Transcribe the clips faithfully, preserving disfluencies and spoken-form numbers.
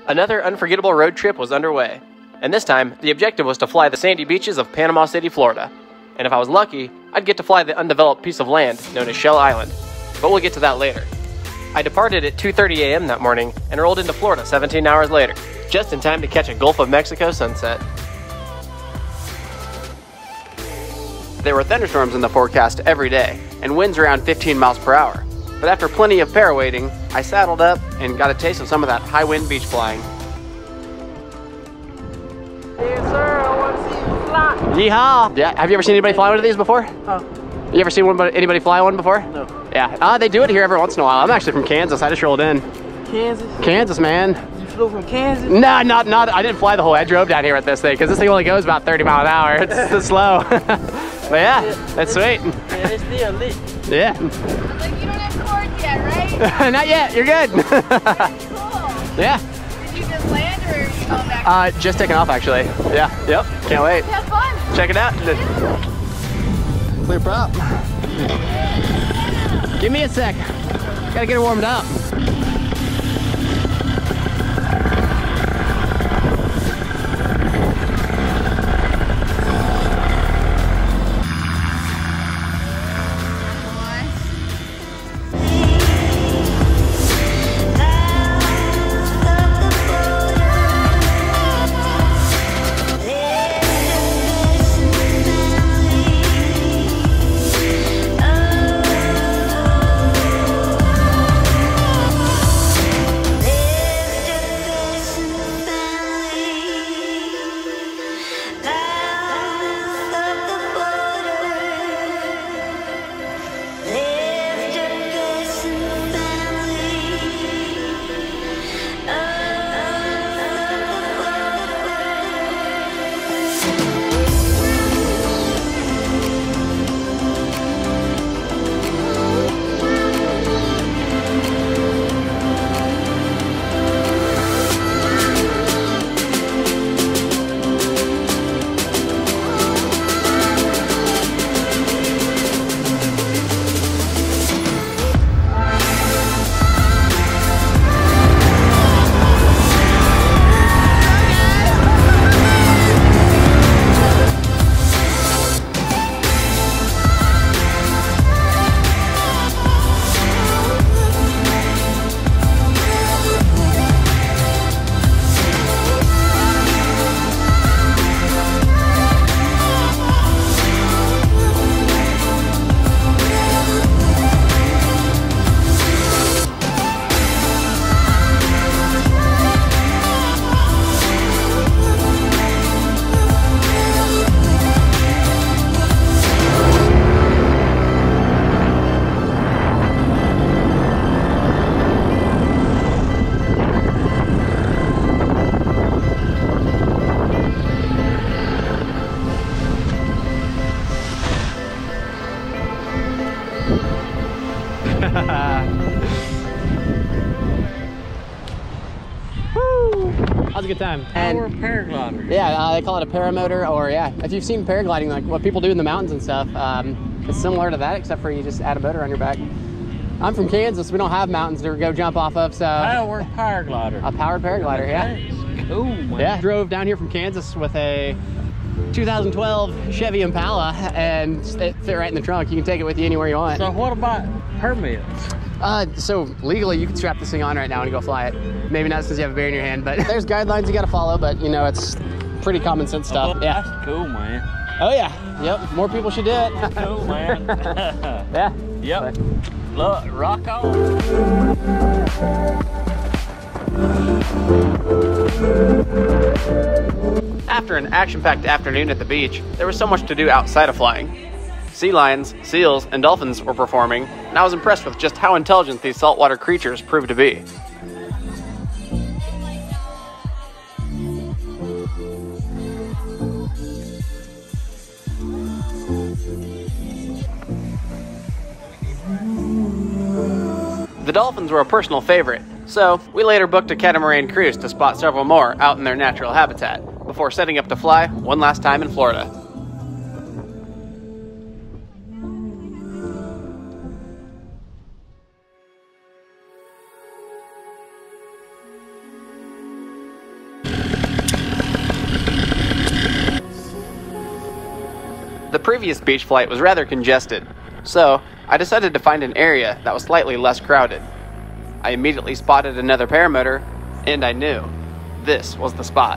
Another unforgettable road trip was underway, and this time, the objective was to fly the sandy beaches of Panama City, Florida. And if I was lucky, I'd get to fly the undeveloped piece of land known as Shell Island. But we'll get to that later. I departed at two thirty a m that morning and rolled into Florida seventeen hours later, just in time to catch a Gulf of Mexico sunset. There were thunderstorms in the forecast every day, and winds around fifteen miles per hour. But after plenty of para-waiting, I saddled up and got a taste of some of that high-wind beach flying. Yes, sir. I want to see you fly. Yeehaw! Yeah, have you ever seen anybody fly one of these before? Huh? You ever seen one, anybody fly one before? No. Yeah, uh, they do it here every once in a while. I'm actually from Kansas. I just rolled in. Kansas? Kansas, man. You flew from Kansas? No, not, not. I didn't fly the whole way. I drove down here with this thing because this thing only goes about thirty mile an hour. It's, it's slow. But yeah, that's sweet. Yeah, it's still lit. Yeah. Like, you don't have cords yet, right? Not yet. You're good. Cool. Yeah. Did you just land or are you going back? Uh, just taking off actually. Yeah. Yep. Can't wait. Have fun. Check it out. Clear prop. Give me a sec. Gotta get it warmed up. Woo! That was a good time. And we're a paraglider. Yeah, uh, they call it a paramotor, or yeah, if you've seen paragliding, like what people do in the mountains and stuff, um, it's similar to that, except for you just add a motor on your back. I'm from Kansas. We don't have mountains to go jump off of, so Powered paraglider. a powered paraglider, yeah. That's cool, man. Yeah, drove down here from Kansas with a two thousand twelve Chevy Impala, and it fit right in the trunk. You can take it with you anywhere you want. So what about permits? Uh, so legally, you can strap this thing on right now and go fly it. Maybe not since you have a beer in your hand, but there's guidelines you got to follow. But you know, it's pretty common sense stuff. Oh, Yeah. That's cool, man. Oh yeah. Yep. More people should do it. Cool, man. Yeah. Yep. Look, rock on. After an action-packed afternoon at the beach, there was so much to do outside of flying. Sea lions, seals, and dolphins were performing, and I was impressed with just how intelligent these saltwater creatures proved to be. The dolphins were a personal favorite, so we later booked a catamaran cruise to spot several more out in their natural habitat, before setting up to fly one last time in Florida. The previous beach flight was rather congested, so I decided to find an area that was slightly less crowded. I immediately spotted another paramotor, and I knew this was the spot.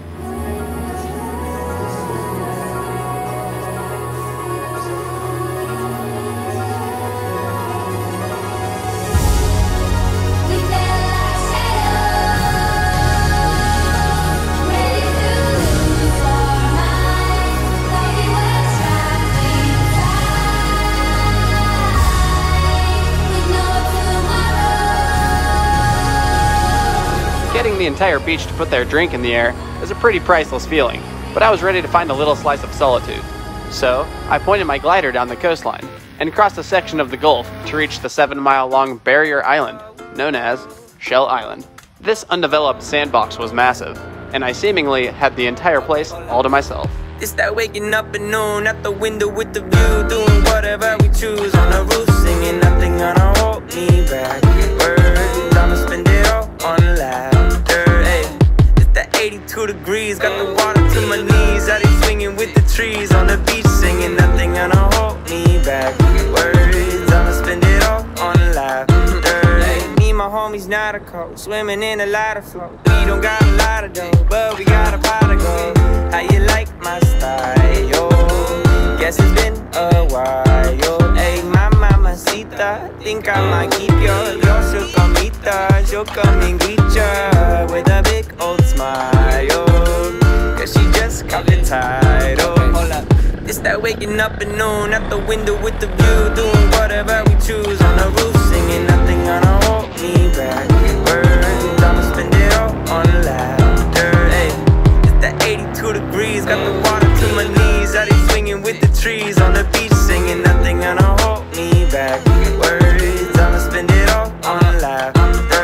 Getting the entire beach to put their drink in the air is a pretty priceless feeling, but I was ready to find a little slice of solitude. So, I pointed my glider down the coastline and crossed a section of the Gulf to reach the seven mile long barrier island, known as Shell Island. This undeveloped sandbox was massive, and I seemingly had the entire place all to myself. It's that waking up at noon at the window with the view, doing whatever we choose on the roof, singing nothing gonna hold me back. Words, I'ma spend it all on laughter. Hey, it's that eighty-two degrees, got the water to my knees. Out here swinging with the trees on the beach, singing nothing gonna hold me back. Words, I'ma spend it all on laughter. Hey, me and my homies not a cold, swimming in a lighter flow. We don't got a lot of dough, but we got a pot of gold. How you like my style, yo? Guess it's been a while, yo. Hey, my mamacita, think I might keep your girl. She'll come meet her, she'll come and greet ya with a big old smile, yo. Cause she just got the title. Hold up. It's that waking up at noon at the window with the view, doing whatever we choose on the roof, singing nothing gonna hold me back. Words, I'ma spend it all on laughter. Hey, it's that eighty-two degrees, got the water to my knees. Out here swinging with the trees on the beach, singing nothing gonna hold me back. Words, I'ma spend it all on laughter.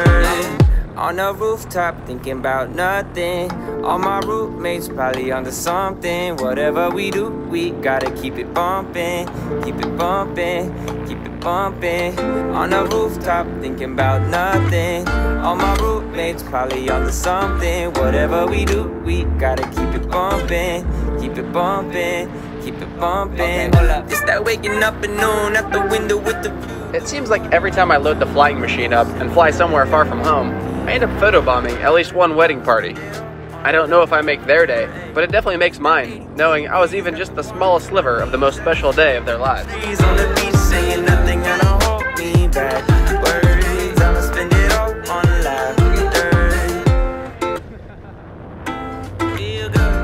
On the rooftop, thinking about nothing. All my roommates probably onto something. Whatever we do, we gotta keep it bumping, keep it bumping, keep it bumping. On the rooftop, thinking about nothing. All my roommates probably onto something. Whatever we do, we gotta keep it bumping, keep it bumping, keep it bumping. It's that waking up at noon at the window with the view. It seems like every time I load the flying machine up and fly somewhere far from home, I end up photobombing at least one wedding party. I don't know if I make their day, but it definitely makes mine, knowing I was even just the smallest sliver of the most special day of their lives. On the beach, singing nothing gonna hold me back. Words, I'ma spend it all on laughter. Feel good.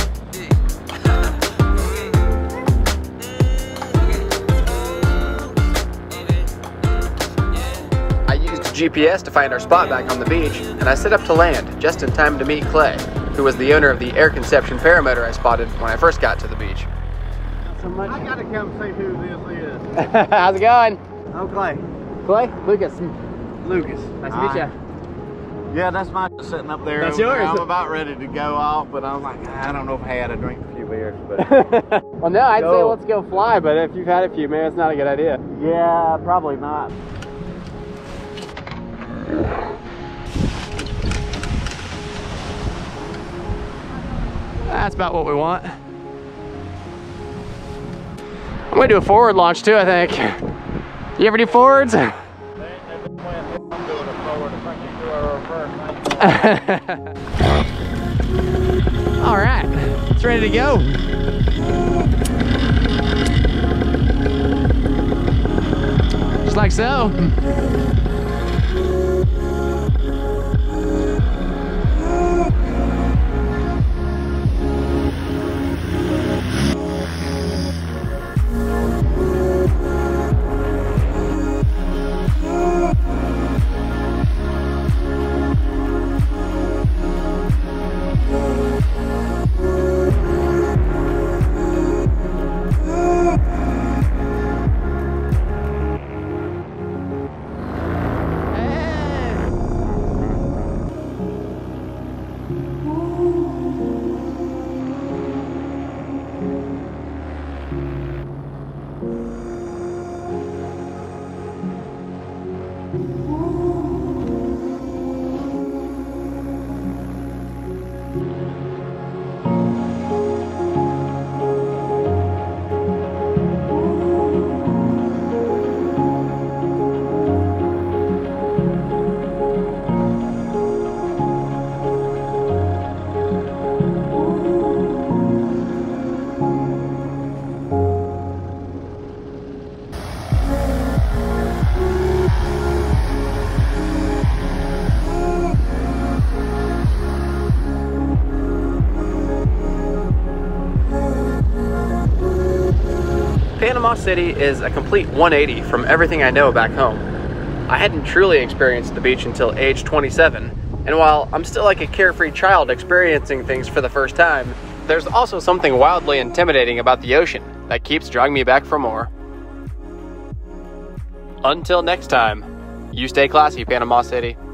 I used G P S to find our spot back on the beach, and I set up to land just in time to meet Clay, who was the owner of the air conception paramotor I spotted when I first got to the beach. So much. I gotta come see who this is. How's it going? Oh, Clay. Clay? Lucas. Lucas. Nice to meet you. Yeah, that's my sitting up there. That's over there. yours. I'm about ready to go off, but I'm like, I don't know if I had a drink a few beers, but Well, no, I'd say Go. let's go fly, but if you've had a few, maybe it's not a good idea. yeah, probably not. That's about what we want. I'm gonna do a forward launch too, I think. You ever do forwards? I'm doing a forward. If I can do a reverse. All right, it's ready to go. Just like so. Panama City is a complete one eighty from everything I know back home. I hadn't truly experienced the beach until age twenty-seven, and while I'm still like a carefree child experiencing things for the first time, there's also something wildly intimidating about the ocean that keeps drawing me back for more. Until next time, you stay classy, Panama City.